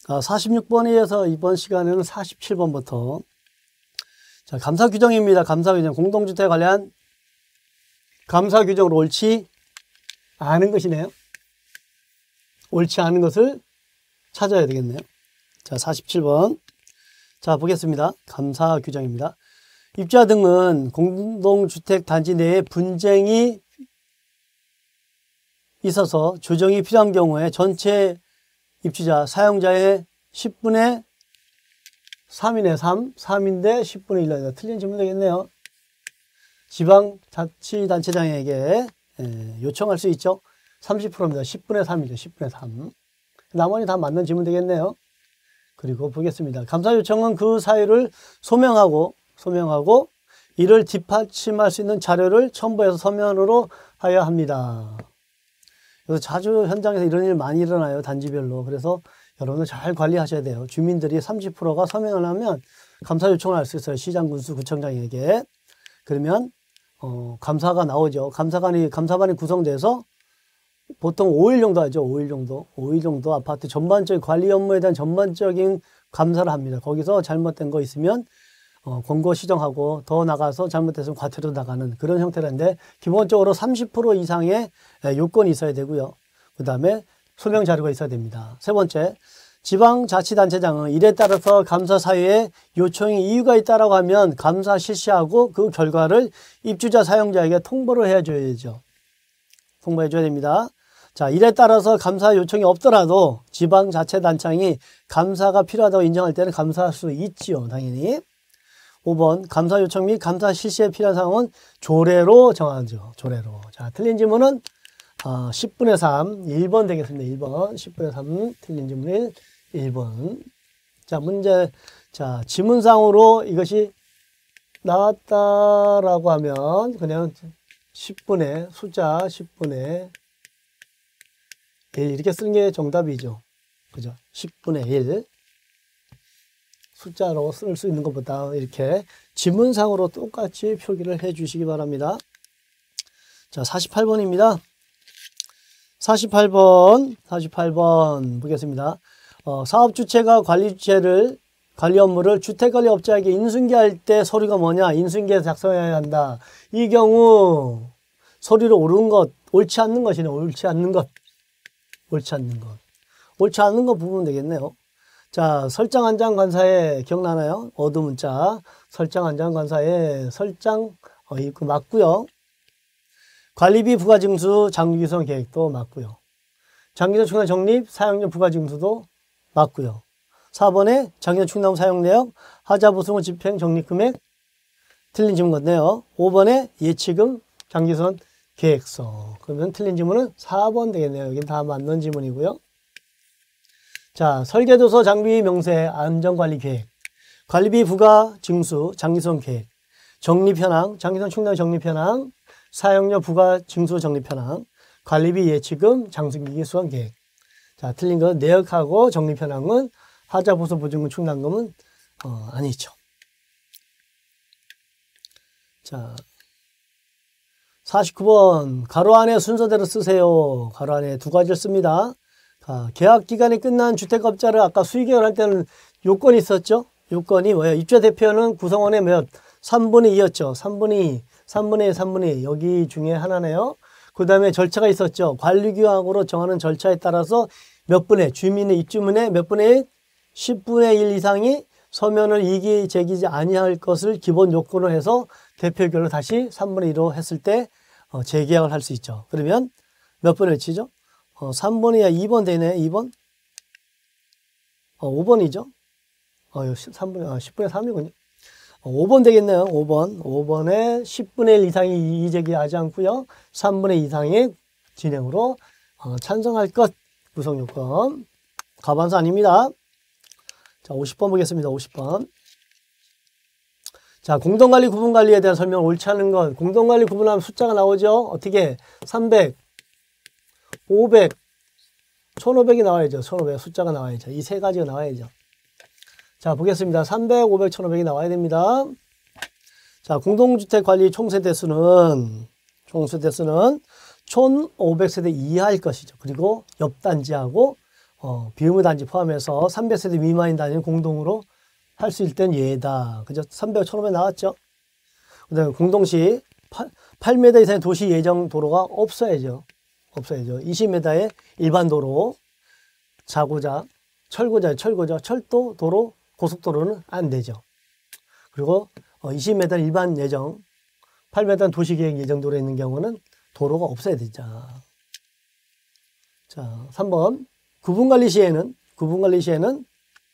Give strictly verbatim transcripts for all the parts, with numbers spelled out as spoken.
아, 사십육 번에서 이번 시간에는 사십칠 번부터 자, 감사 규정입니다. 감사 규정. 공동주택에 관련 감사 규정으로 옳지 않은 것이네요. 옳지 않은 것을 찾아야 되겠네요. 자, 사십칠 번. 자, 보겠습니다. 감사 규정입니다. 입주자 등은 공동주택 단지 내에 분쟁이 있어서 조정이 필요한 경우에 전체 입주자, 사용자의 십분의 삼인의 삼, 삼인데 십분의 일로 틀린 질문 되겠네요. 지방자치단체장에게 요청할 수 있죠. 삼십 퍼센트입니다. 십분의 삼이죠. 십분의 삼. 나머지 다 맞는 질문 되겠네요. 그리고 보겠습니다. 감사 요청은 그 사유를 소명하고 소명하고 이를 뒷받침할 수 있는 자료를 첨부해서 서면으로 하여야 합니다. 그래서 자주 현장에서 이런 일 많이 일어나요. 단지별로. 그래서 여러분들 잘 관리하셔야 돼요. 주민들이 삼십 퍼센트가 서명을 하면 감사 요청을 할 수 있어요. 시장, 군수, 구청장에게. 그러면 어, 감사가 나오죠. 감사관이, 감사반이 구성돼서 보통 오 일 정도 하죠. 오 일 정도. 오 일 정도 아파트 전반적인 관리 업무에 대한 전반적인 감사를 합니다. 거기서 잘못된 거 있으면 어, 권고 시정하고 더 나가서 잘못됐으면 과태료 나가는 그런 형태인데 기본적으로 삼십 퍼센트 이상의 요건이 있어야 되고요. 그 다음에 소명 자료가 있어야 됩니다. 세 번째, 지방자치단체장은 이에 따라서 감사 사유에 요청이 이유가 있다라고 하면 감사 실시하고 그 결과를 입주자 사용자에게 통보를 해줘야죠. 통보해줘야 됩니다. 자, 이에 따라서 감사 요청이 없더라도 지방자치단체장이 감사가 필요하다고 인정할 때는 감사할 수 있지요. 당연히. 오 번, 감사 요청 및 감사 실시에 필요한 사항은 조례로 정하죠. 조례로. 자, 틀린 질문은 어, 십분의 삼, 일 번 되겠습니다. 일 번. 십분의 삼, 틀린 질문 일 번. 자, 문제. 자, 지문상으로 이것이 나왔다라고 하면 그냥 십분의, 숫자 십분의 일. 이렇게 쓰는 게 정답이죠. 그죠? 십분의 일. 숫자로 쓸 수 있는 것보다 이렇게 지문상으로 똑같이 표기를 해 주시기 바랍니다. 자, 사십팔 번입니다. 사십팔 번, 사십팔 번 보겠습니다. 어, 사업주체가 관리주체를, 관리 업무를 주택관리업자에게 인수인계할 때 서류가 뭐냐? 인수인계에서 작성해야 한다. 이 경우 서류를 옳은 것, 옳지 않는 것이네. 옳지 않는 것. 옳지 않는 것. 옳지 않는 것 부분은 되겠네요. 자, 설장 한 장 관사에 기억나나요? 어두 문자. 설장 한 장 관사에 설장, 어, 이거 맞고요. 관리비 부가징수 장기규성 계획도 맞고요. 장기적 충남 적립 사용료 부가징수도 맞고요. 사 번에 장기적 충남 사용 내역 하자 보수금 집행 적립금액 틀린 질문 같네요. 오 번에 예치금 장기선 계획서. 그러면 틀린 질문은 사 번 되겠네요. 여기 다 맞는 질문이고요. 자, 설계도서 장비 명세 안전관리 계획, 관리비 부가 징수 장기선 계획, 적립 현황 장기선 충남 적립 현황, 사용료 부가 징수 적립 현황, 관리비 예치금 장수기기 수환 계획. 자, 틀린 건 내역하고 적립 현황은 하자 보수 보증금 충당금은 어, 아니죠. 자, 사십구 번 가로 안에 순서대로 쓰세요. 가로 안에 두 가지를 씁니다. 아, 계약 기간이 끝난 주택업자를 아까 수의계획을 할 때는 요건이 있었죠. 요건이 뭐예요? 입주자 대표는 구성원의 몇? 삼분의 이였죠. 삼분의 이, 삼분의 이, 삼분의 이. 여기 중에 하나네요. 그 다음에 절차가 있었죠. 관리규약으로 정하는 절차에 따라서 몇 분의, 주민의 입주민의 몇 분의 일? 십분의 일 이상이 서면을 이기, 제기지 아니할 것을 기본 요건으로 해서 대표결로 다시 삼분의 이로 했을 때 어, 재계약을 할 수 있죠. 그러면 몇 번을 치죠? 어, 삼 번이야 이 번 되네. 이 번? 어, 오 번이죠? 어, 삼 분, 아, 십분의 삼이군요. 어, 오 번 되겠네요. 오 번. 오 번에 십분의 일 이상이 이의제기하지 않고요. 삼분의 이 이상의 진행으로 어, 찬성할 것. 구성요건. 가반수 아닙니다. 자, 오십 번 보겠습니다. 오십 번. 자, 공동관리, 구분관리에 대한 설명 옳지 않은 건 공동관리 구분하면 숫자가 나오죠. 어떻게? 삼백. 오백, 천오백이 나와야죠. 천오백 숫자가 나와야죠. 이 세 가지가 나와야죠. 자, 보겠습니다. 삼백, 오백, 천오백이 나와야 됩니다. 자, 공동주택 관리 총세대수는 총세대수는 천오백 세대 이하일 것이죠. 그리고 옆단지하고 어, 비의무 단지 포함해서 삼백 세대 미만인 단위는 공동으로 할 수 있을 땐 예다. 그죠? 삼백, 천오백 나왔죠? 그 다음에 공동시 팔 미터 이상의 도시 예정 도로가 없어야죠. 없어야죠. 이십 미터의 일반 도로, 자고자, 철고자, 철고자, 철도, 도로, 고속도로는 안 되죠. 그리고 이십 미터 일반 예정, 팔 미터 도시계획 예정 도로에 있는 경우는 도로가 없어야 되죠. 자, 삼 번. 구분관리 시에는, 구분관리 시에는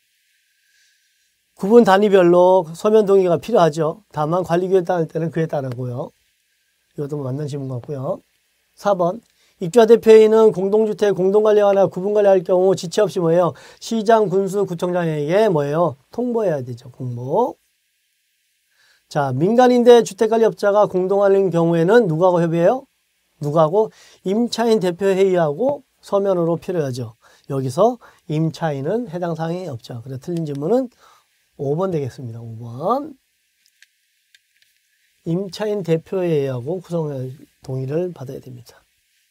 구분 단위별로 서면 동의가 필요하죠. 다만 관리규에 따를 때는 그에 따르고요. 이것도 맞는 질문 같고요. 사 번. 입주자 대표회의는 공동주택 공동관리하거나 구분관리할 경우 지체 없이 뭐예요? 시장, 군수, 구청장에게 뭐예요? 통보해야 되죠. 공모. 자, 민간임대 주택관리업자가 공동하는 경우에는 누구하고 협의해요? 누구하고? 임차인 대표회의하고 서면으로 필요하죠. 여기서 임차인은 해당 사항이 없죠. 그래서 틀린 질문은 오 번 되겠습니다. 오 번. 임차인 대표회의하고 구성 동의를 받아야 됩니다.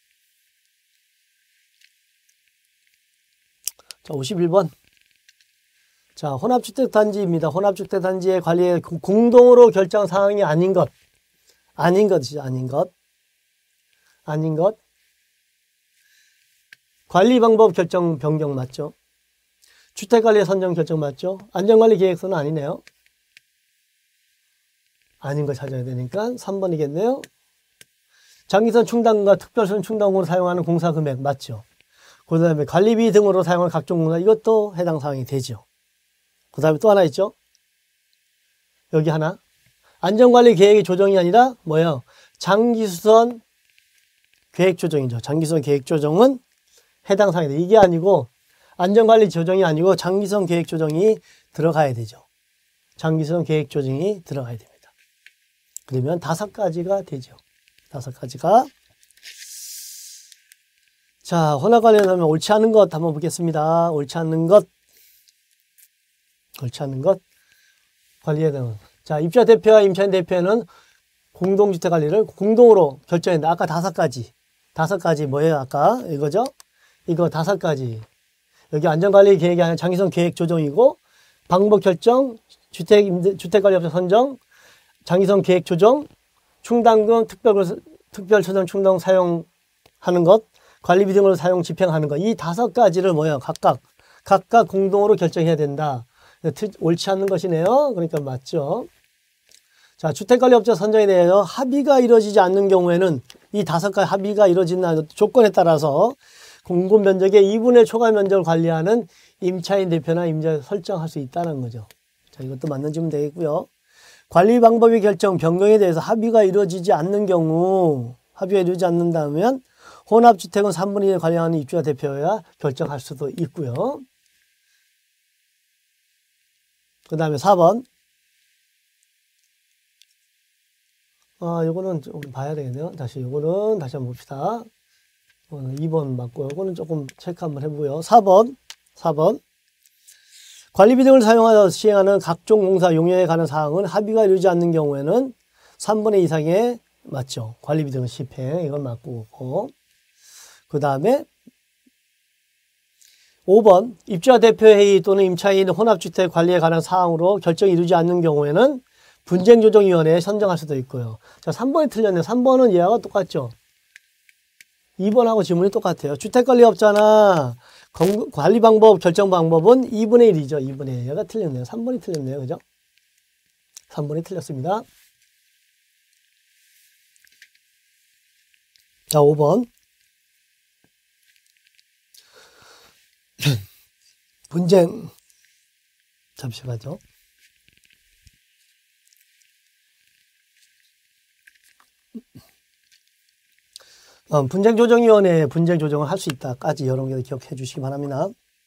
자, 오십일 번. 자, 혼합주택단지입니다. 혼합주택단지의 관리에 공동으로 결정 사항이 아닌 것. 아닌 것이죠. 아닌 것. 아닌 것. 관리 방법 결정 변경 맞죠? 주택관리 선정 결정 맞죠? 안전관리 계획서는 아니네요. 아닌 거 찾아야 되니까 삼 번이겠네요. 장기선 충당과 특별선 충당으로 사용하는 공사 금액 맞죠? 그 다음에 관리비 등으로 사용하는 각종 공사 이것도 해당 사항이 되죠. 그 다음에 또 하나 있죠. 여기 하나. 안전관리 계획의 조정이 아니라 뭐예요? 장기수선 계획 조정이죠. 장기수선 계획 조정은 해당 사항이다. 이게 아니고 안전관리 조정이 아니고 장기성 계획 조정이 들어가야 되죠. 장기성 계획 조정이 들어가야 됩니다. 그러면 다섯 가지가 되죠. 다섯 가지가. 자, 혼합 관련하면 옳지 않은 것 한번 보겠습니다. 옳지 않는 것. 옳지 않는 것. 관리해야 되는 것. 자, 입주자 대표와 임차인 대표는 공동주택 관리를 공동으로 결정했는데 아까 다섯 가지. 다섯 가지 뭐예요? 아까 이거죠? 이거 다섯 가지. 여기 안전관리 계획이 아니라 장기성 계획 조정이고 방법 결정, 주택 임대, 주택관리업체 선정, 장기성 계획 조정, 충당금, 특별 특별처정 충당 사용하는 것, 관리비 등으로 사용 집행하는 것. 이 다섯 가지를 뭐예요? 각각 각각 공동으로 결정해야 된다. 옳지 않는 것이네요. 그러니까 맞죠. 자, 주택관리업체 선정에 대해서 합의가 이루어지지 않는 경우에는 이 다섯 가지 합의가 이루어진다는 조건에 따라서 공급 면적의 이분의 초과 면적을 관리하는 임차인 대표나 임자 설정할 수 있다는 거죠. 자, 이것도 맞는 질문 되겠고요. 관리 방법의 결정, 변경에 대해서 합의가 이루어지지 않는 경우, 합의가 이루어지지 않는다면 혼합주택은 삼분의 일을 관리하는 입주자 대표야 결정할 수도 있고요. 그 다음에 사 번. 아, 요거는 좀 봐야 되겠네요. 다시 요거는 다시 한번 봅시다. 이 번 맞고 요거는 조금 체크 한번 해보고요. 사 번. 사 번. 관리비 등을 사용하여 시행하는 각종 공사 용역에 관한 사항은 합의가 이루어지지 않는 경우에는 삼분의 이 이상의 맞죠. 관리비 등 집행 이건 맞고 그 다음에 오 번. 입주자 대표회의 또는 임차인 혼합주택 관리에 관한 사항으로 결정이 이루어지지 않는 경우에는 분쟁조정위원회에 선정할 수도 있고요. 자, 삼 번이 틀렸네요. 삼 번은 얘와 똑같죠. 이 번하고 지문이 똑같아요. 주택관리업자나 관리 방법, 결정 방법은 이분의 일이죠. 이분의 일. 얘가 틀렸네요. 삼 번이 틀렸네요. 그죠? 삼 번이 틀렸습니다. 자, 오 번. 분쟁. 잠시만요. 어, 분쟁조정위원회에 분쟁조정을 할 수 있다까지 여러 개 기억해 주시기 바랍니다.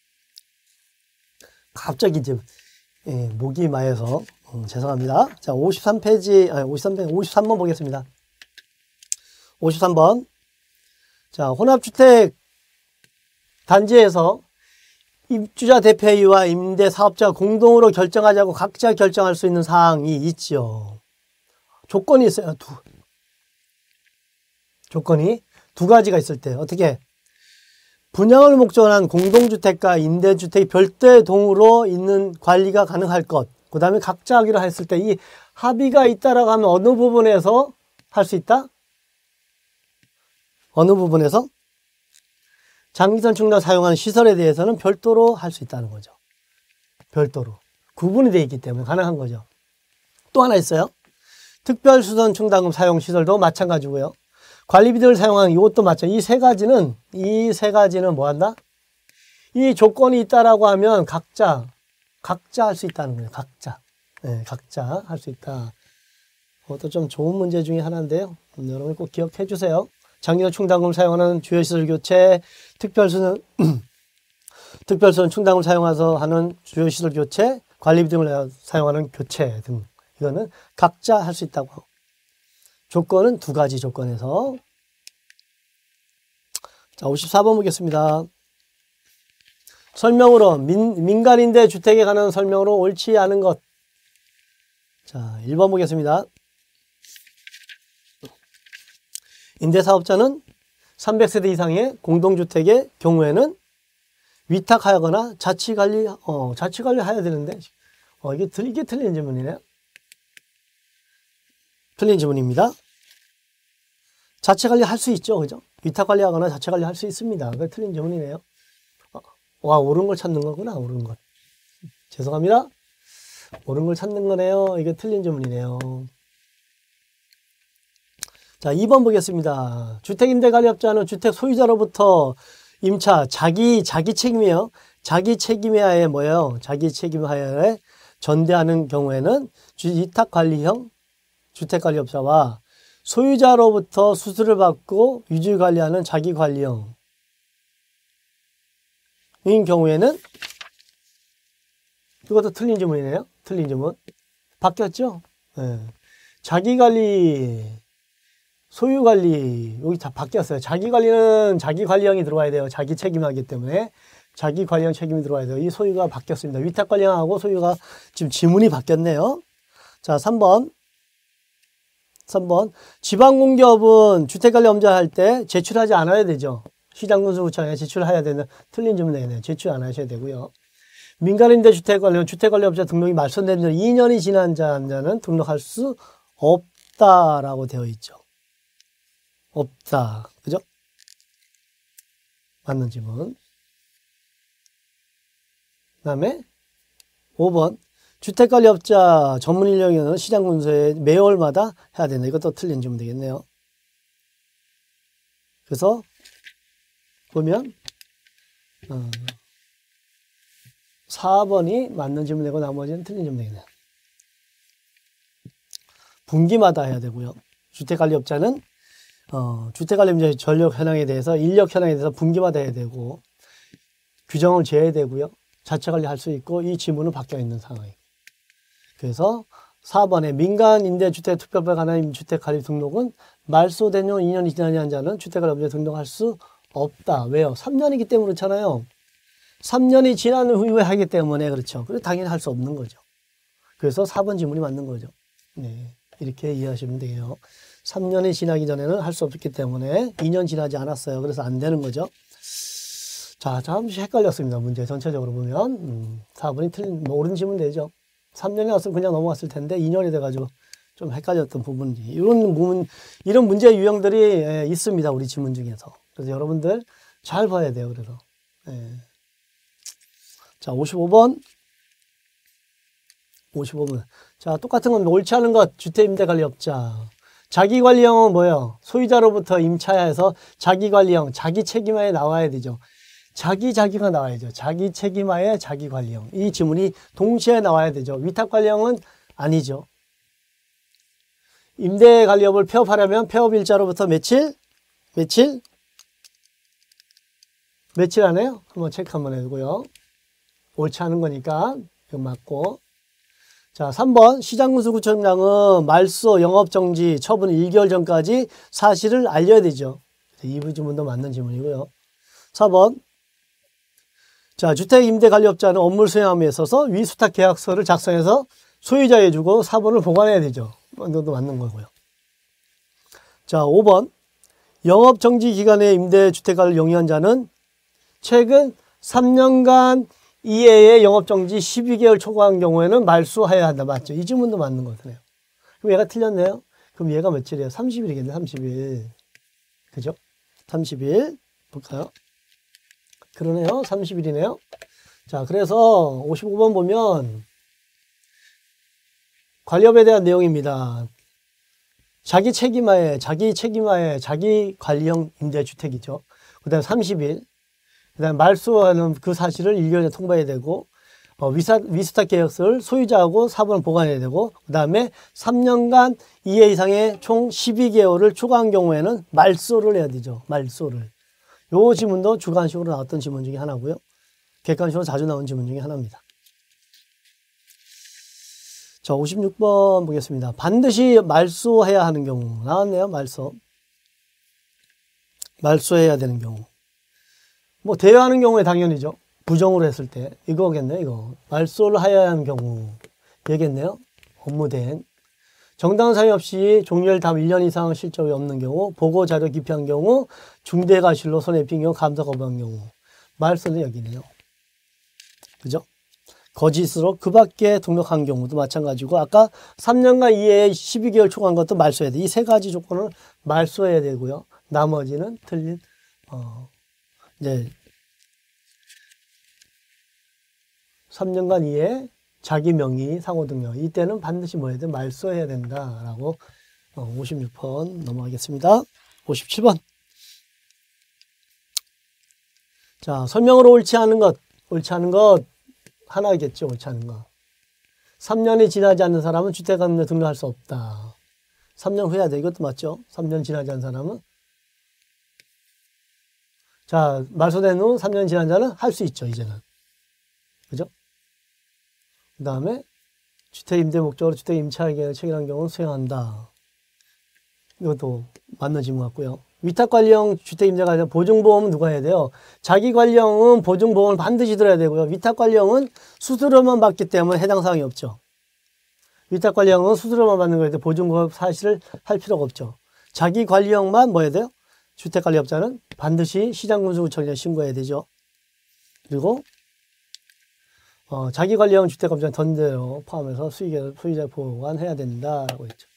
갑자기 이제 예, 목이 마해서 음, 죄송합니다. 자, 오십삼 페이지, 아니 오십삼 페이지, 오십삼 번 보겠습니다. 오십삼 번. 자, 혼합주택 단지에서 입주자 대표회의와 임대사업자가 공동으로 결정하자고 각자 결정할 수 있는 사항이 있죠. 조건이 있어요. 두. 조건이 두 가지가 있을 때 어떻게 분양을 목적으로 한 공동주택과 임대주택이 별도동으로 있는 관리가 가능할 것. 그 다음에 각자 하기로 했을 때 이 합의가 있다라고 하면 어느 부분에서 할 수 있다? 어느 부분에서? 장기선 충당 사용하는 시설에 대해서는 별도로 할 수 있다는 거죠. 별도로. 구분이 되어 있기 때문에 가능한 거죠. 또 하나 있어요. 특별수선 충당금 사용 시설도 마찬가지고요. 관리비들을 사용하는 이것도 마찬가지. 이 세 가지는, 이 세 가지는 뭐 한다? 이 조건이 있다라고 하면 각자, 각자 할 수 있다는 거예요. 각자. 네, 각자 할 수 있다. 그것도 좀 좋은 문제 중에 하나인데요. 음, 여러분 꼭 기억해 주세요. 장기선 충당금을 사용하는 주요시설 교체, 특별수선, 특별수선 충당금을 사용해서 하는 주요시설 교체, 관리비 등을 사용하는 교체 등. 이거는 각자 할 수 있다고 하고. 조건은 두 가지 조건에서. 자, 오십사 번 보겠습니다. 설명으로 민, 민간임대 주택에 관한 설명으로 옳지 않은 것. 자, 일 번 보겠습니다. 임대사업자는 삼백 세대 이상의 공동주택의 경우에는 위탁하거나 자치관리, 어, 자치관리 해야 되는데, 어, 이게, 이게 틀린 질문이네요. 틀린 질문입니다. 자체관리 할 수 있죠. 그죠? 위탁관리하거나 자체관리 할 수 있습니다. 그게 틀린 질문이네요. 어, 와, 옳은 걸 찾는 거구나. 옳은 것. 죄송합니다. 옳은 걸 찾는 거네요. 이게 틀린 질문이네요. 자, 이 번 보겠습니다. 주택임대관리업자는 주택 소유자로부터 임차, 자기, 자기 책임이에요. 자기 책임하에 뭐예요? 자기 책임하에 전대하는 경우에는 위탁관리형 주택관리업자와 소유자로부터 수수료를 받고 유지관리하는 자기관리형인 경우에는 이것도 틀린 질문이네요. 틀린 질문. 바뀌었죠? 네. 자기관리, 소유관리 여기 다 바뀌었어요. 자기관리는 자기관리형이 들어와야 돼요. 자기 책임하기 때문에 자기관리형 책임이 들어와야 돼요. 이 소유가 바뀌었습니다. 위탁관리형하고 소유가 지금 지문이 바뀌었네요. 자, 삼 번. 삼 번. 지방공기업은 주택관리업자 할 때 제출하지 않아야 되죠. 시장군수구청에 제출해야 되는 틀린 질문 되겠네요. 제출 안 하셔야 되고요. 민간임대주택관리원 주택관리업자 등록이 말소된 지 이 년이 지난 자는 등록할 수 없다라고 되어 있죠. 없다. 그죠? 맞는 질문. 그 다음에 오 번. 주택관리업자 전문인력에는 시장군수에 매월마다 해야 된다. 이것도 틀린 질문 되겠네요. 그래서 보면 어, 사 번이 맞는 질문 되고 나머지는 틀린 질문 되겠네요. 분기마다 해야 되고요. 주택관리업자는 어, 주택관리업자의 전력 현황에 대해서 인력 현황에 대해서 분기마다 해야 되고 규정을 재야 되고요. 자체관리 할 수 있고 이 지문은 바뀌어 있는 상황이에요. 그래서 사 번에 민간임대주택 특별법에 관한 주택관리 등록은 말소된 후 이 년이 지난 자는 주택관리업자 등록할 수 없다. 왜요? 삼 년이기 때문에 그렇잖아요. 삼 년이 지난 후에 하기 때문에 그렇죠. 그래서 당연히 할 수 없는 거죠. 그래서 사 번 지문이 맞는 거죠. 네, 이렇게 이해하시면 돼요. 삼 년이 지나기 전에는 할 수 없기 때문에 이 년 지나지 않았어요. 그래서 안 되는 거죠. 자, 잠시 헷갈렸습니다. 문제 전체적으로 보면 음, 사 번이 틀린, 뭐 옳은 질문 되죠. 삼 년이 왔으면 그냥 넘어갔을 텐데 이 년이 돼가지고 좀 헷갈렸던 부분이 이런 부분, 이런 문제 유형들이 예, 있습니다. 우리 지문 중에서. 그래서 여러분들 잘 봐야 돼요. 그래서 예. 자, 오십오 번. 오십오 번. 자, 똑같은 건 옳지 않은 것. 주택임대관리업자. 자기관리형은 뭐예요? 소유자로부터 임차해서 자기관리형, 자기 책임하에 나와야 되죠. 자기 자기가 나와야죠. 자기 책임하에 자기관리형. 이 지문이 동시에 나와야 되죠. 위탁관리형은 아니죠. 임대관리업을 폐업하려면 폐업일자로부터 며칠? 며칠? 며칠 안에요? 한번 체크 한번 해두고요. 옳지 않은 거니까 이거 맞고. 자, 삼 번 시장군수구청장은 말소, 영업정지, 처분 일 개월 전까지 사실을 알려야 되죠. 이 부분도 맞는 질문이고요. 사 번 자, 주택임대관리업자는 업무를 수행함에 있어서 위수탁계약서를 작성해서 소유자에 주고 사본을 보관해야 되죠. 이것도 맞는 거고요. 자, 오 번 영업정지 기간에 임대주택을 영위한 자는 최근 삼 년간 이하의 영업정지 십이 개월 초과한 경우에는 말소해야 한다. 맞죠? 이 질문도 맞는 것 같네요. 그럼 얘가 틀렸네요. 그럼 얘가 며칠이에요? 삼십 일이겠네. 삼십 일. 그죠? 삼십 일. 볼까요? 그러네요. 삼십 일이네요. 자, 그래서 오십오 번 보면 관리업에 대한 내용입니다. 자기 책임하에, 자기 책임하에, 자기 관리형 임대주택이죠. 그 다음에 삼십 일. 그 다음에 말소하는 그 사실을 일 개월에 통보해야 되고, 어, 위사, 위스탁 계약서를 소유자하고 사본을 보관해야 되고, 그 다음에 삼 년간 이해 이상의 총 십이 개월을 초과한 경우에는 말소를 해야 되죠. 말소를. 요 지문도 주관식으로 나왔던 지문 중에 하나고요. 객관식으로 자주 나온 지문 중에 하나입니다. 자, 오십육 번 보겠습니다. 반드시 말소해야 하는 경우. 나왔네요. 말소. 말소해야 되는 경우. 뭐 대여하는 경우에 당연히죠. 부정으로 했을 때. 이거겠네요. 이거. 말소를 해야 하는 경우. 얘겠네요. 업무 대행. 정당한 사유 없이 종료일 다음 일 년 이상 실적이 없는 경우, 보고 자료 기피한 경우, 중대과실로 손해 빈 경우, 감사 거부한 경우. 말소는 여기네요. 그죠? 거짓으로 그 밖에 등록한 경우도 마찬가지고, 아까 삼 년간 이하의 십이 개월 초과한 것도 말소해야 돼. 이 세 가지 조건을 말소해야 되고요. 나머지는 틀린, 어, 이제, 삼 년간 이하의 자기 명의 상호 등록. 이때는 반드시 뭐 해야 돼? 말소해야 된다라고, 어, 오십육 번 넘어가겠습니다. 오십칠 번. 자, 설명으로 옳지 않은 것. 옳지 않은 것. 하나겠죠. 옳지 않은 거. 삼 년이 지나지 않는 사람은 주택감정에 등록할 수 없다. 삼 년 후에야 돼. 이것도 맞죠? 삼 년 지나지 않은 사람은. 자, 말소된 후 삼 년 지난 자는 할 수 있죠. 이제는. 그죠? 그 다음에 주택 임대 목적으로 주택 임차할 계획을 체결한 경우는 수행한다. 이것도 맞는 질문 같고요. 위탁관리형 주택임대관리형 보증보험은 누가 해야 돼요? 자기관리형은 보증보험을 반드시 들어야 되고요. 위탁관리형은 수수료만 받기 때문에 해당 사항이 없죠. 위탁관리형은 수수료만 받는 거기 때문에 보증보험 사실을 할 필요가 없죠. 자기관리형만 뭐 해야 돼요? 주택관리업자는 반드시 시장군수구청에 신고해야 되죠. 그리고 어, 자기관리형 주택업자는 던대로 포함해서 수익을 소유자 보관해야 된다라고 했죠.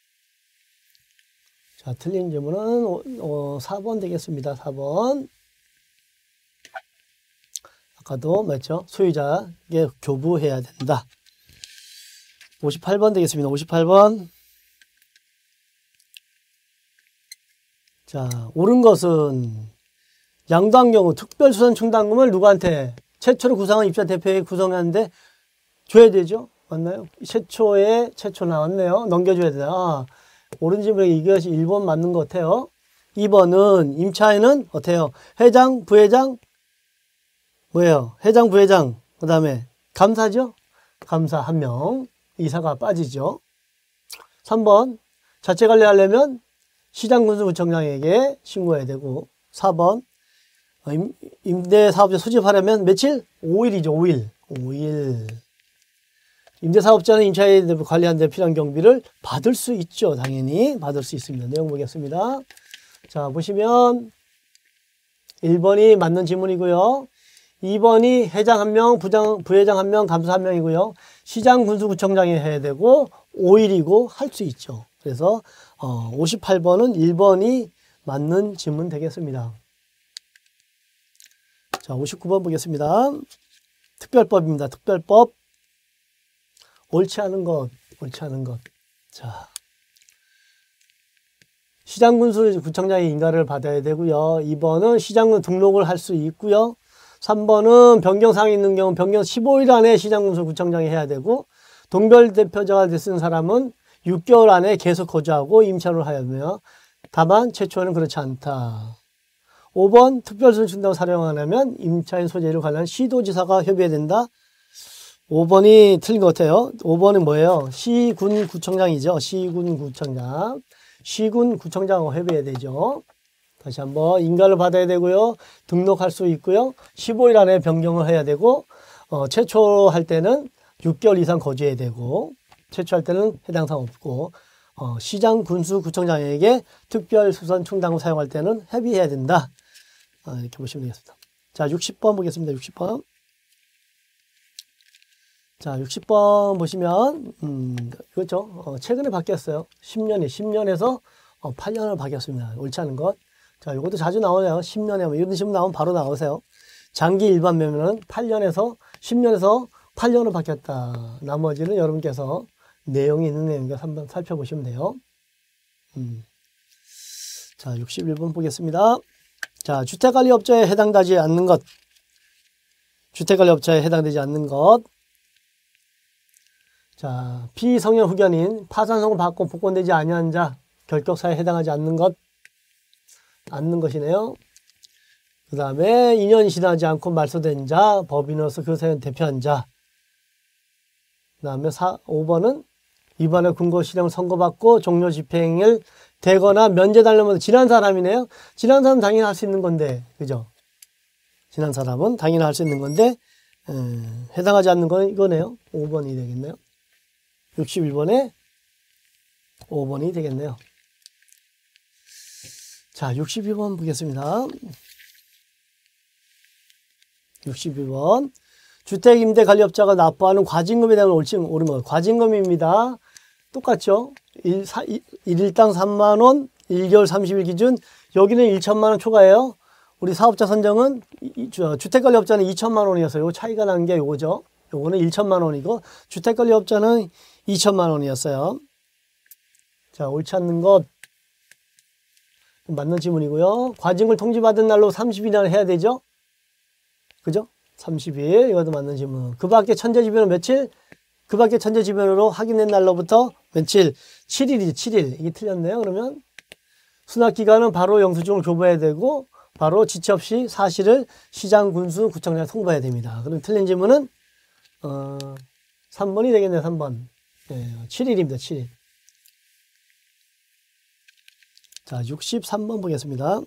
자, 틀린 질문은 어, 사 번 되겠습니다. 사 번. 아까도 맞죠? 소유자에게 교부해야 된다. 오십팔 번 되겠습니다. 오십팔 번. 자, 옳은 것은 양도한 경우 특별수선 충당금을 누구한테? 최초로 구상한 입주자 대표에게 구성하는데 줘야 되죠? 맞나요? 최초에 최초 나왔네요. 넘겨줘야 되나? 아, 옳은 질문에 이것이 일 번 맞는 것 같아요. 이 번은 임차인은 어때요? 회장, 부회장, 뭐예요? 회장, 부회장, 그 다음에 감사죠? 감사 한 명, 이사가 빠지죠. 삼 번 자체 관리하려면 시장군수구청장에게 신고해야 되고, 사 번 임, 임대사업자 소집하려면 며칠? 오 일이죠. 오 일. 오 일. 임대사업자는 임차인 관리하는 데 필요한 경비를 받을 수 있죠. 당연히 받을 수 있습니다. 내용 보겠습니다. 자, 보시면 일 번이 맞는 질문이고요. 이 번이 회장 한 명, 부장, 부회장 한 명, 감사 한 명이고요. 시장군수구청장이 해야 되고 오 일이고 할 수 있죠. 그래서 어, 오십팔 번은 일 번이 맞는 질문 되겠습니다. 자, 오십구 번 보겠습니다. 특별법입니다. 특별법. 옳지 않은 것, 옳지 않은 것. 자, 시장군수구청장이 인가를 받아야 되고요. 이 번은 시장군 등록을 할 수 있고요. 삼 번은 변경사항이 있는 경우 변경 십오 일 안에 시장군수구청장이 해야 되고, 동별대표자가 됐은 사람은 육 개월 안에 계속 거주하고 임차를 하였며, 다만 최초는 그렇지 않다. 오 번 특별수선 충당을 사용 안 하면 임차인 소재를 관련 시도지사가 협의해야 된다. 오 번이 틀린 것 같아요. 오 번은 뭐예요? 시군구청장이죠. 시군구청장. 시군구청장하고 협의해야 되죠. 다시 한번 인가를 받아야 되고요. 등록할 수 있고요. 십오 일 안에 변경을 해야 되고, 어, 최초할 때는 육 개월 이상 거주해야 되고, 최초할 때는 해당 사항 없고, 어, 시장군수구청장에게 특별수선 충당을 사용할 때는 협의해야 된다. 어, 이렇게 보시면 되겠습니다. 자, 육십 번 보겠습니다. 육십 번. 자, 육십 번 보시면, 음, 그렇죠. 어, 최근에 바뀌었어요. 십 년이, 십 년에서 어, 팔 년으로 바뀌었습니다. 옳지 않은 것. 자, 이것도 자주 나오네요. 십 년에, 뭐 이런 식으로 나오면 바로 나오세요. 장기 일반 매매는 팔 년에서, 십 년에서 팔 년으로 바뀌었다. 나머지는 여러분께서 내용이 있는 내용을 한번 살펴보시면 돼요. 음. 자, 육십일 번 보겠습니다. 자, 주택관리업자에 해당되지 않는 것. 주택관리업자에 해당되지 않는 것. 자, 피성년 후견인 파산선고 받고 복권되지 아니한 자, 결격사에 해당하지 않는 것. 않는 것이네요. 그 다음에 이 년이 지나지 않고 말소된 자, 법인으로서 그 사연 대표한 자. 그 다음에 오 번은 위반의 근거 실형 선고받고 종료 집행을 되거나 면제달라면 지난 사람이네요. 지난 사람은 당연히 할 수 있는 건데, 그죠? 지난 사람은 당연히 할 수 있는 건데, 음, 해당하지 않는 건 이거네요. 오 번이 되겠네요. 육십일 번에 오 번이 되겠네요. 자, 육십이 번 보겠습니다. 육십이 번. 주택임대관리업자가 납부하는 과징금에 대한 옳지, 옳은 것. 과징금입니다. 똑같죠? 일, 일당 삼만 원, 일 개월 삼십 일 기준. 여기는 천만 원 초과예요. 우리 사업자 선정은, 주택관리업자는 이천만 원이었어요. 요 차이가 난 게 요거죠. 요거는 천만 원이고, 주택관리업자는 이천만 원이었어요. 자, 옳지 않는 것. 맞는 지문이고요. 과징금을 통지받은 날로 삼십 일 이내를 해야 되죠? 그죠? 삼십 일. 이것도 맞는 지문. 그 밖에 천재지변은 며칠? 그 밖에 천재지변으로 확인된 날로부터 며칠? 칠 일이죠. 칠 일. 이게 틀렸네요. 그러면 수납기간은 바로 영수증을 교부해야 되고 바로 지체 없이 사실을 시장, 군수, 구청장에 통보해야 됩니다. 그럼 틀린 지문은 어, 삼 번이 되겠네요. 삼 번. 네, 칠 일입니다. 칠 일. 자, 육십삼 번 보겠습니다.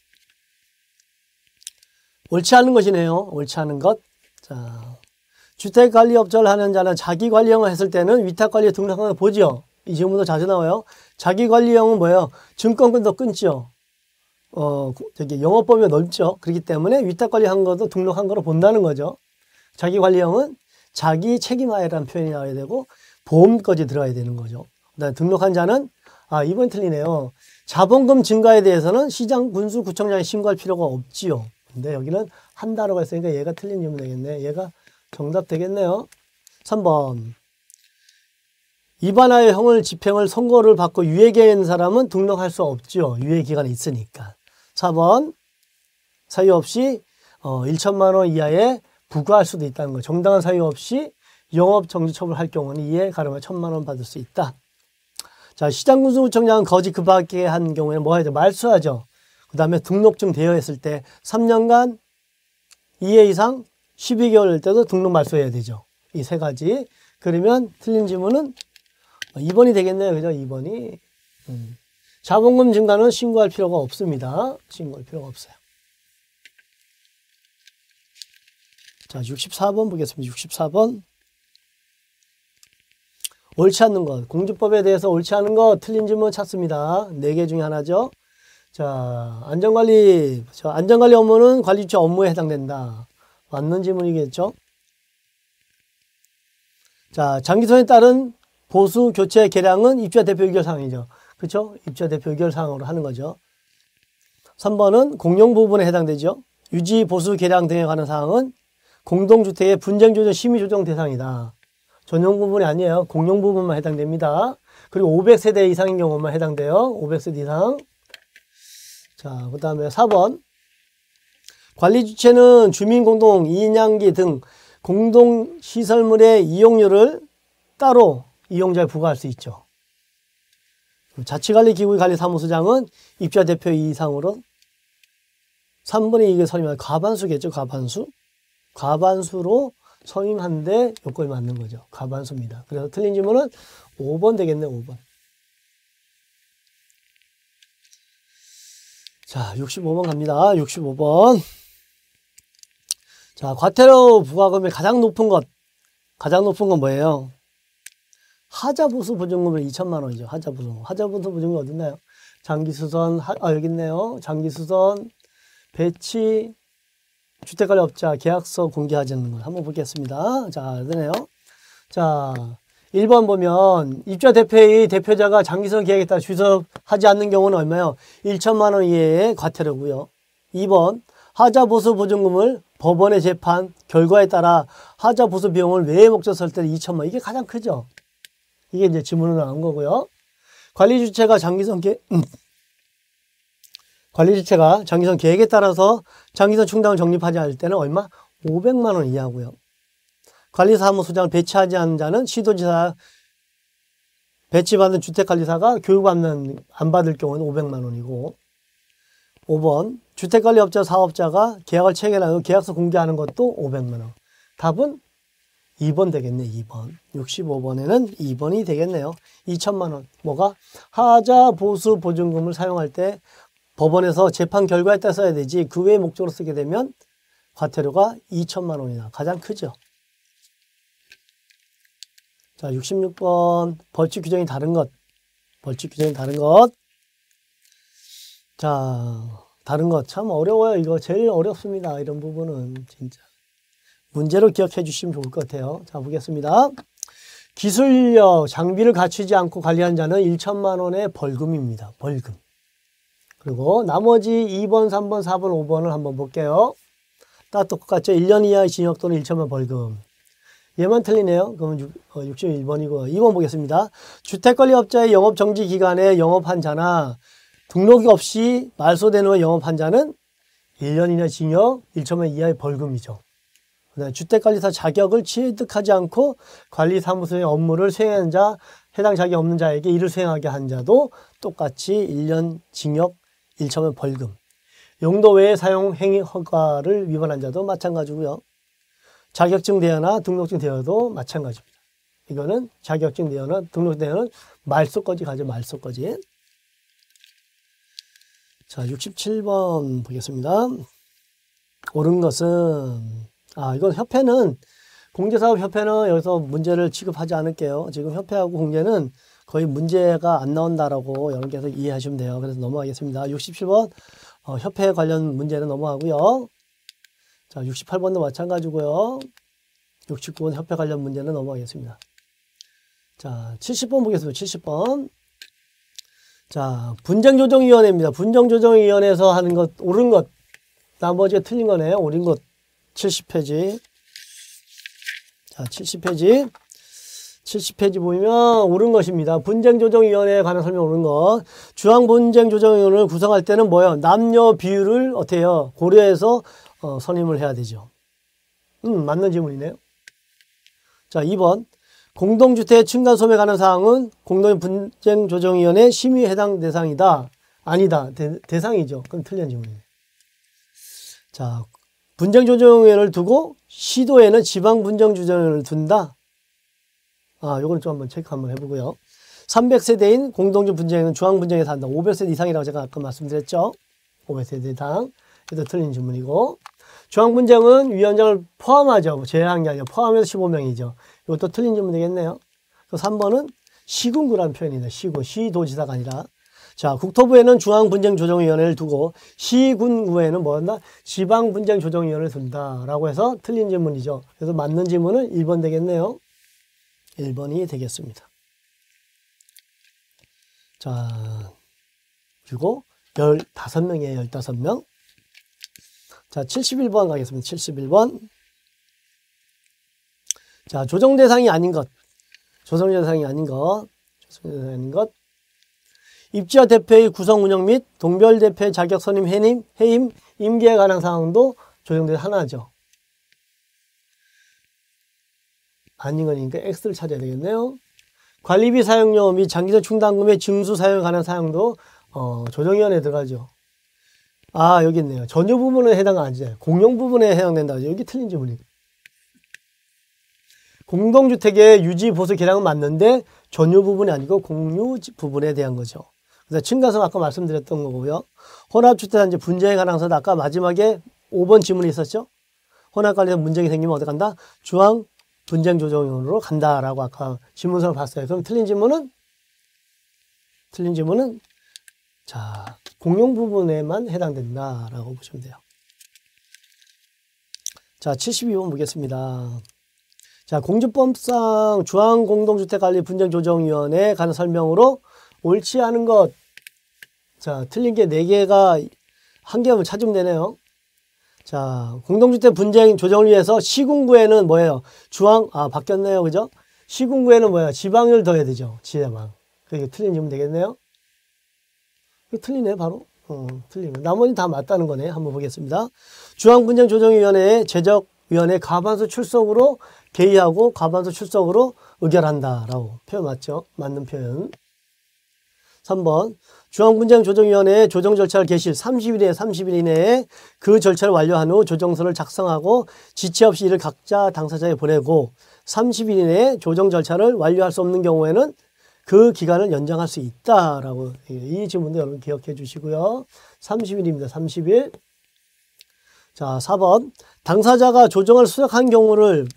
옳지 않은 것이네요. 옳지 않은 것. 자, 주택관리업자를 하는 자는 자기관리형을 했을 때는 위탁관리에 등록한 걸 보죠. 이 질문도 자주 나와요. 자기관리형은 뭐예요? 증권권도 끊죠. 어, 저기 영업범위가 넓죠. 그렇기 때문에 위탁관리한 것도 등록한 거로 본다는 거죠. 자기관리형은 자기 책임하에라는 표현이 나와야 되고 보험까지 들어가야 되는 거죠. 그다음에 등록한 자는 아, 이번 틀리네요. 자본금 증가에 대해서는 시장, 군수, 구청장에 신고할 필요가 없지요. 근데 여기는 한다라고 했으니까 얘가 틀린 질문 되겠네. 얘가 정답 되겠네요. 삼 번. 위반하여 형을 집행을 선고를 받고 유예기간에 있는 사람은 등록할 수 없죠. 유예기간이 있으니까. 사 번. 사유 없이 어, 천만 원 이하에 부과할 수도 있다는 거. 정당한 사유 없이 영업정지 처분할 경우는 이에 가름하여 천만 원 받을 수 있다. 자, 시장군수구청장은 거짓 그 밖에 한 경우에는 뭐 해야 돼? 말소하죠. 그 다음에 등록증 대여했을 때 삼 년간 이 회 이상 십이 개월 때도 등록 말소해야 되죠. 이 세 가지. 그러면 틀린 질문은 이 번이 되겠네요. 그죠? 이 번이. 음. 자본금 증가는 신고할 필요가 없습니다. 신고할 필요가 없어요. 자, 육십사 번 보겠습니다. 육십사 번. 옳지 않는 것. 공주법에 대해서 옳지 않은 것. 틀린 질문 찾습니다. 네 개 중에 하나죠. 자, 안전관리. 자, 안전관리 업무는 관리주체 업무에 해당된다. 맞는 질문이겠죠. 자, 장기소에 따른 보수, 교체, 개량은 입주자 대표 의결사항이죠. 그렇죠? 입주자 대표 의결사항으로 하는 거죠. 삼 번은 공용 부분에 해당되죠. 유지, 보수, 개량 등에 관한 사항은 공동주택의 분쟁조정, 심의조정 대상이다. 전용 부분이 아니에요. 공용 부분만 해당됩니다. 그리고 오백 세대 이상인 경우만 해당돼요. 오백 세대 이상. 자, 그 다음에 사 번. 관리주체는 주민공동, 인양기 등 공동시설물의 이용료를 따로 이용자에 부과할 수 있죠. 자치관리기구관리사무소장은 입주자 대표 이상으로 삼 번이 이게 선임한 과반수겠죠. 과반수. 과반수로 선임한데 요건이 맞는 거죠. 과반수입니다. 그래서 틀린 질문은 오 번 되겠네. 오 번. 자, 육십오 번 갑니다. 육십오 번. 자, 과태료 부과금이 가장 높은 것. 가장 높은 건 뭐예요? 하자보수 보증금은 이천만 원이죠. 하자보수. 하자보수 보증금이 어디 있나요? 장기수선, 하, 아, 여기 있네요. 장기수선, 배치, 주택관리업자 계약서 공개하지 않는 것 한번 보겠습니다. 자, 되네요. 자, 일 번 보면 입주자 대표의 대표자가 장기성 계약에 따라 주석하지 않는 경우는 얼마요? 천만 원 이하의 과태료고요. 이 번 하자 보수 보증금을 법원의 재판 결과에 따라 하자 보수 비용을 외의 목적 쓸 때 이천만 원. 이게 가장 크죠. 이게 이제 지문으로 나온 거고요. 관리 주체가 장기성 계 관리 주체가 장기성 계획에 따라서 장기성 충당을 적립하지 않을 때는 얼마? 오백만 원 이하고요. 관리사무소장을 배치하지 않은 자는 시도지사 배치받은 주택관리사가 교육받는 안 받을 경우는 오백만 원이고 오 번 주택관리업자 사업자가 계약을 체결하고 계약서 공개하는 것도 오백만 원. 답은 이 번 되겠네. 이 번. 육십오 번에는 이 번이 되겠네요. 이천만 원. 뭐가? 하자 보수 보증금을 사용할 때 법원에서 재판 결과에 따라 써야 되지 그 외의 목적으로 쓰게 되면 과태료가 이천만 원이나 가장 크죠. 자, 육십육 번 벌칙 규정이 다른 것. 벌칙 규정이 다른 것. 자, 다른 것 참 어려워요. 이거 제일 어렵습니다. 이런 부분은 진짜. 문제로 기억해 주시면 좋을 것 같아요. 자, 보겠습니다. 기술력, 장비를 갖추지 않고 관리한 자는 천만 원의 벌금입니다. 벌금. 그리고 나머지 이 번, 삼 번, 사 번, 오 번을 한번 볼게요. 다 똑같죠? 일 년 이하의 징역 또는 천만 원 벌금. 얘만 틀리네요. 그러면 육십일 번이고 이 번 보겠습니다. 주택관리업자의 영업정지 기간에 영업한 자나 등록이 없이 말소된 후에 영업한 자는 일 년 이하 징역, 천만 원 이하의 벌금이죠. 그다음에 주택관리사 자격을 취득하지 않고 관리사무소의 업무를 수행한 자, 해당 자격이 없는 자에게 이를 수행하게 한 자도 똑같이 일 년 징역, 천만 원 벌금. 용도 외의 사용 행위 허가를 위반한 자도 마찬가지고요. 자격증 대여나 등록증 대여도 마찬가지입니다. 이거는 자격증 대여나 등록증 대여는 말소까지 가죠. 말소까지. 자, 육십칠 번 보겠습니다. 옳은 것은 아 이건 협회는 공제사업협회는 여기서 문제를 취급하지 않을게요. 지금 협회하고 공제는 거의 문제가 안 나온다라고 여러분께서 이해하시면 돼요. 그래서 넘어가겠습니다. 육십칠 번 어, 협회 관련 문제는 넘어가고요. 자, 육십팔 번도 마찬가지고요. 육십구 번 협회 관련 문제는 넘어가겠습니다. 자, 칠십 번 보겠습니다. 칠십 번. 자, 분쟁조정위원회입니다. 분쟁조정위원회에서 하는 것, 옳은 것. 나머지가 틀린 거네요. 옳은 것. 칠십 페이지. 자, 칠십 페이지. 칠십 페이지 보면 옳은 것입니다. 분쟁조정위원회에 관한 설명 옳은 것. 중앙분쟁조정위원회를 구성할 때는 뭐예요? 남녀 비율을 어떻게 해요? 고려해서 어, 선임을 해야 되죠. 음, 맞는 질문이네요. 자, 이 번. 공동주택 층간소매에 관한 사항은 공동분쟁조정위원회 심의에 해당 대상이다. 아니다. 대, 대상이죠. 그럼 틀린 질문이에요. 자, 분쟁조정위원회를 두고 시도에는 지방분쟁조정위원회를 둔다. 아, 요거는 좀 한번 체크 한번 해보고요. 삼백 세대인 공동주 분쟁은 중앙분쟁에서 한다. 오백 세대 이상이라고 제가 아까 말씀드렸죠. 오백 세대 이상. 그래도 틀린 질문이고. 중앙분쟁은 위원장을 포함하죠. 제외한 게 아니라 포함해서 십오 명이죠. 이것도 틀린 질문 되겠네요. 삼 번은 시군구라는 표현이네요. 시군, 시도지사가 아니라. 자, 국토부에는 중앙분쟁조정위원회를 두고 시군구에는 뭐였나? 지방분쟁조정위원회를 둔다라고 해서 틀린 질문이죠. 그래서 맞는 질문은 일 번 되겠네요. 일 번이 되겠습니다. 자, 그리고 열다섯 명이에요. 열다섯 명. 자, 칠십일 번 가겠습니다. 칠십일 번. 자, 조정 대상이 아닌 것. 조정 대상이 아닌 것. 조정 대상이 아닌 것. 입주자 대표의 구성 운영 및 동별 대표의 자격 선임 해임, 해임, 임기에 관한 사항도 조정대 하나죠. 아닌 거니까 X를 찾아야 되겠네요. 관리비 사용료 및 장기적 충당금의 징수 사용에 관한 사항도 어, 조정위원회에 들어가죠. 아, 여기 있네요. 전유 부분에 해당 아니죠. 공용 부분에 해당된다. 여기 틀린 질문이에요. 공동주택의 유지 보수 계량은 맞는데 전유 부분이 아니고 공유 부분에 대한 거죠. 그래서 층간소음 아까 말씀드렸던 거고요. 혼합주택단지 분쟁에 관한 사도 아까 마지막에 오 번 질문이 있었죠. 혼합관리에서 문제가 생기면 어디 간다? 중앙 분쟁조정위원회로 간다라고 아까 질문서를 봤어요. 그럼 틀린 질문은 틀린 질문은 자, 공용 부분에만 해당된다라고 보시면 돼요. 자, 칠십이 번 보겠습니다. 자, 공주법상 중앙공동주택관리분쟁조정위원회에 관한 설명으로 옳지 않은 것. 자, 틀린 게 네 개가 한 개만 찾으면 되네요. 자, 공동주택 분쟁 조정을 위해서 시군구에는 뭐예요? 중앙, 아, 바뀌었네요. 그죠? 시군구에는 뭐예요? 지방을 더해야 되죠. 지방. 그게 틀린 질문 되겠네요. 이거 틀리네, 바로. 어, 틀리네. 나머지 다 맞다는 거네. 한번 보겠습니다. 중앙분쟁조정위원회의 제적위원회 과반수 출석으로 개의하고 과반수 출석으로 의결한다라고 표현 맞죠? 맞는 표현. 삼 번 중앙분쟁조정위원회의 조정 절차를 개시 삼십 일 이내 삼십 일 이내에 그 절차를 완료한 후 조정서를 작성하고 지체 없이 이를 각자 당사자에 보내고 삼십 일 이내에 조정 절차를 완료할 수 없는 경우에는 그 기간을 연장할 수 있다라고. 이 질문도 여러분 기억해 주시고요. 삼십 일입니다. 삼십 일. 자, 사 번 당사자가 조정을 수락한 경우를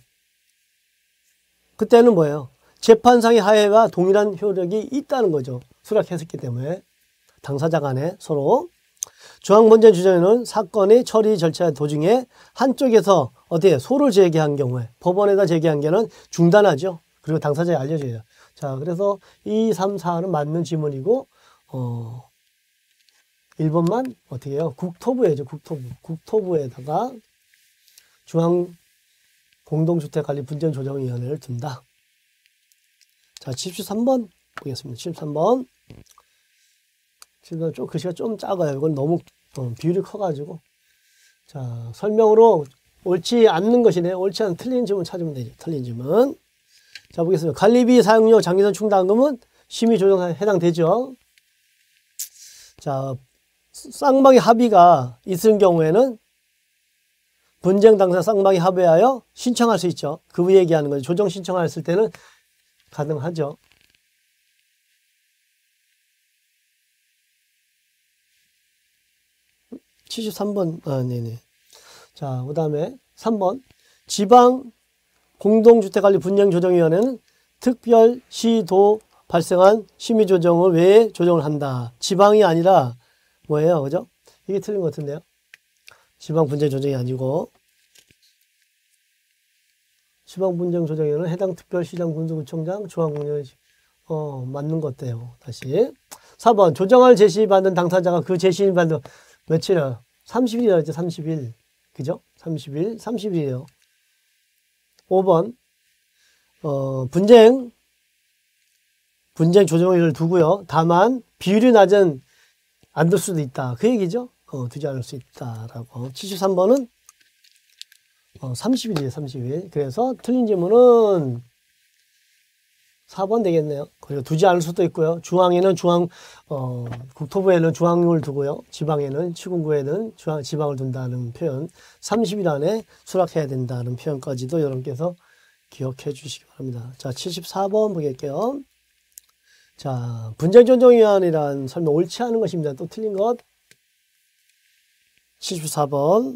그때는 뭐예요? 재판상의 하해와 동일한 효력이 있다는 거죠. 수락했었기 때문에 당사자 간에 서로. 중앙분쟁조정위원회는 사건의 처리 절차 도중에 한쪽에서 어떻게 소를 제기한 경우에 법원에다 제기한 게는 중단하죠. 그리고 당사자에 알려줘요. 자, 그래서 이, 삼, 사는 맞는 지문이고, 어, 일 번만 어떻게 해요? 국토부에죠, 국토부. 국토부에다가 중앙공동주택관리분쟁조정위원회를 둔다. 자, 칠십삼 번 보겠습니다. 칠십삼 번. 지금 좀 글씨가 좀 작아요. 이건 너무 어, 비율이 커가지고. 자, 설명으로 옳지 않는 것이네요. 옳지 않은 틀린 질문 찾으면 되죠. 틀린 질문. 자, 보겠습니다. 관리비 사용료 장기전 충당금은 심의조정에 해당되죠. 자, 쌍방의 합의가 있을 경우에는 분쟁 당사 쌍방이 합의하여 신청할 수 있죠. 그 얘기하는 거죠. 조정 신청했을 때는 가능하죠. 칠십삼 번, 아, 네네. 자, 그 다음에 삼 번. 지방 공동주택관리분쟁조정위원회는 특별 시도 발생한 심의조정을 외에 조정을 한다. 지방이 아니라 뭐예요? 그죠? 이게 틀린 것 같은데요. 지방분쟁조정이 아니고 지방분쟁조정위원회는 해당 특별시장 군수구청장 중앙공정 어 맞는 것 같아요. 다시 사 번. 조정을 제시받은 당사자가 그 제시를 받은 며칠이요? 삼십 일이라 했죠. 삼십 일. 그죠? 삼십 일. 삼십 일이에요. 오 번. 어, 분쟁, 분쟁 조정을 두고요. 다만, 비율이 낮은, 안 둘 수도 있다. 그 얘기죠? 어, 두지 않을 수 있다라고. 칠십삼 번은, 어, 삼십 일이에요. 삼십 일. 그래서 틀린 질문은 사 번 되겠네요. 그리고 두지 않을 수도 있고요. 중앙에는 중앙, 어, 국토부에는 중앙을 두고요. 지방에는, 시군구에는 중앙, 지방을 둔다는 표현. 삼십 일 안에 수락해야 된다는 표현까지도 여러분께서 기억해 주시기 바랍니다. 자, 칠십사 번 보겠게요. 자, 분쟁조정위원회란 설명 옳지 않은 것입니다. 또 틀린 것. 칠십사 번.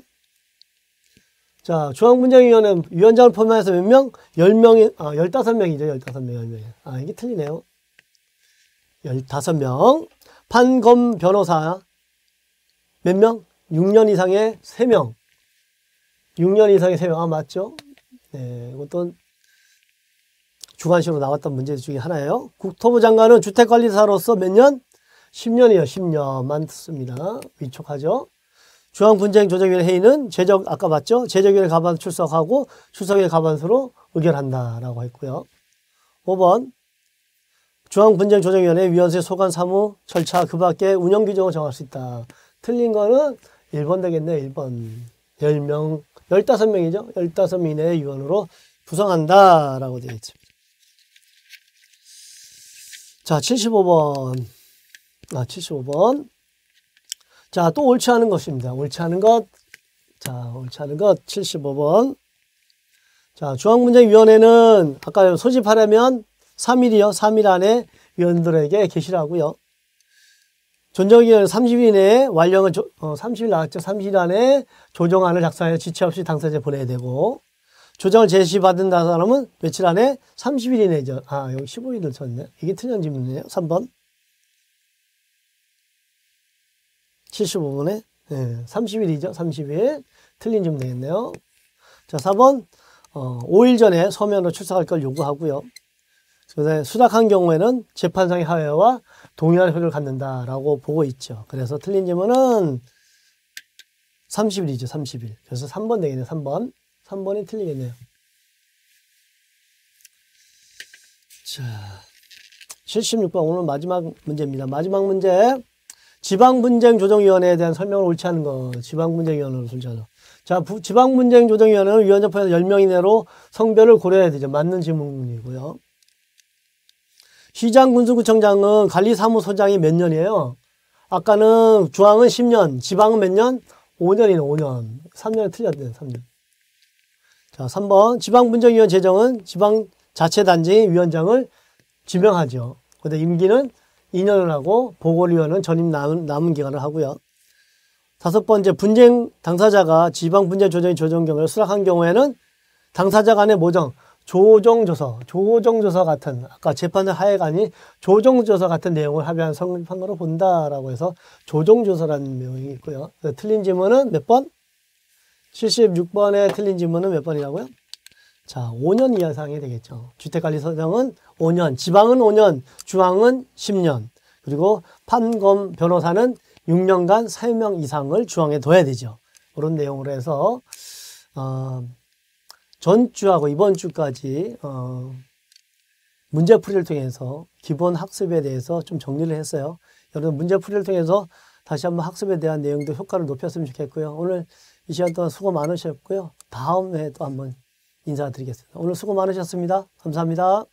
자, 중앙분쟁위원회 위원장을 포함해서 몇 명? 열 명이, 아, 열다섯 명이죠. 열다섯 명, 열 명. 아, 이게 틀리네요. 열다섯 명. 판검 변호사 몇 명? 육 년 이상의 세 명. 육 년 이상의 세 명. 아, 맞죠? 네, 이것도 주관식으로 나왔던 문제 중에 하나예요. 국토부 장관은 주택관리사로서 몇 년? 십 년이요. 십 년 많습니다. 위촉하죠. 중앙분쟁조정위원회 회의는 제적, 아까 봤죠? 제적위원회 가반 출석하고 출석위원회 가반수로 의결한다라고 했고요. 오 번. 중앙분쟁조정위원회 위원회 소관 사무 절차 그 밖에 운영규정을 정할 수 있다. 틀린 거는 일 번 되겠네요. 일 번. 열 명, 열다섯 명이죠. 열다섯 명 이내의 위원으로 구성한다라고 되어 있습니다. 자, 칠십오 번. 아, 칠십오 번. 자, 또 옳지 않은 것입니다. 옳지 않은 것. 자, 옳지 않은 것. 칠십오 번. 자, 중앙분쟁위원회는 아까 소집하려면 삼 일이요. 삼 일 안에 위원들에게 게시를 하고요. 존정위원회는 삼십 일 이내에 완료를, 어, 삼십 일 나왔죠. 삼십 일 안에 조정안을 작성하여 지체 없이 당사자에 보내야 되고, 조정을 제시받은 사람은 며칠 안에 삼십 일 이내죠. 아, 여기 십오 일을 썼네. 이게 틀린 질문이네요. 삼 번. 칠십오 번에 네, 삼십 일이죠. 삼십 일. 틀린 질문 되겠네요. 자, 사 번 어, 오 일 전에 서면으로 출석할 걸 요구하고요. 그래서 수락한 경우에는 재판상의 하회와 동의할 효력을 갖는다라고 보고 있죠. 그래서 틀린 질문은 삼십 일이죠. 삼십 일. 그래서 삼 번 되겠네요. 삼 번. 삼 번이 틀리겠네요. 자, 칠십육 번 오늘 마지막 문제입니다. 마지막 문제. 지방분쟁조정위원회에 대한 설명을 옳지 않은 거. 지방분쟁위원회로 설정하죠. 자, 부, 지방분쟁조정위원회는 위원장 포함해서 열 명 이내로 성별을 고려해야 되죠. 맞는 질문이고요. 시장 군수구청장은 관리사무소장이 몇 년이에요? 아까는 중앙은 십 년, 지방은 몇 년? 오 년이네, 오 년. 삼 년이 틀렸네요, 삼 년. 자, 삼 번. 지방분쟁위원 제정은 지방자치단체 위원장을 지명하죠. 근데 임기는 이 년을 하고 보궐위원은 전임 남은, 남은 기간을 하고요. 다섯 번째, 분쟁 당사자가 지방분쟁조정위 조정 경우를 수락한 경우에는 당사자 간의 모정, 조정조서, 조정조서 같은, 아까 재판의 하해가 아닌 조정조서 같은 내용을 합의한 성립한 거로 본다라고 해서 조정조서라는 내용이 있고요. 틀린 질문은 몇 번? 칠십육 번에 틀린 질문은 몇 번이라고요? 자, 오 년 이하상이 되겠죠. 주택관리소장은 오 년, 지방은 오 년, 중앙은 십 년, 그리고 판검 변호사는 육 년간 세 명 이상을 중앙에 둬야 되죠. 그런 내용으로 해서 어, 전주하고 이번 주까지 어, 문제풀이를 통해서 기본 학습에 대해서 좀 정리를 했어요. 여러분 문제풀이를 통해서 다시 한번 학습에 대한 내용도 효과를 높였으면 좋겠고요. 오늘 이 시간 동안 수고 많으셨고요. 다음 회에 또 한번 인사드리겠습니다. 오늘 수고 많으셨습니다. 감사합니다.